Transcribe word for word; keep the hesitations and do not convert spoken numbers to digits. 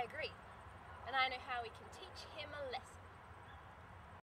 I agree. And I know how we can teach him a